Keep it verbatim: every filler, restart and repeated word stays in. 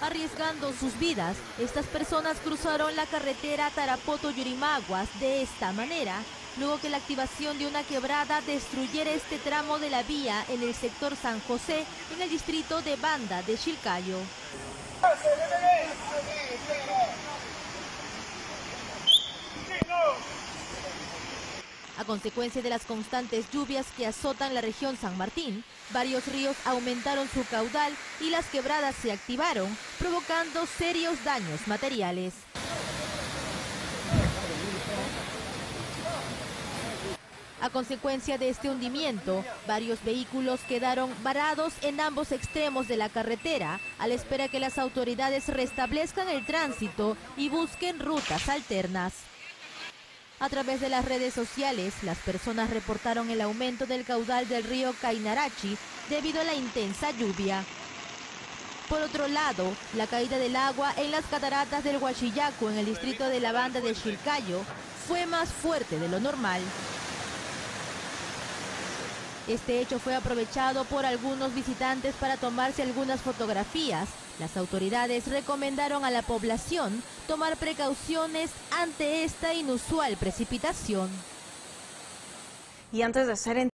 Arriesgando sus vidas, estas personas cruzaron la carretera Tarapoto-Yurimaguas de esta manera, luego que la activación de una quebrada destruyera este tramo de la vía en el sector San José, en el distrito de Banda de Chilcayo. A consecuencia de las constantes lluvias que azotan la región San Martín, varios ríos aumentaron su caudal y las quebradas se activaron, provocando serios daños materiales. A consecuencia de este hundimiento, varios vehículos quedaron varados en ambos extremos de la carretera, a la espera que las autoridades restablezcan el tránsito y busquen rutas alternas. A través de las redes sociales, las personas reportaron el aumento del caudal del río Cainarachi debido a la intensa lluvia. Por otro lado, la caída del agua en las cataratas del Huachillaco, en el distrito de la Banda de Chilcayo, fue más fuerte de lo normal. Este hecho fue aprovechado por algunos visitantes para tomarse algunas fotografías. Las autoridades recomendaron a la población tomar precauciones ante esta inusual precipitación. Y antes de ser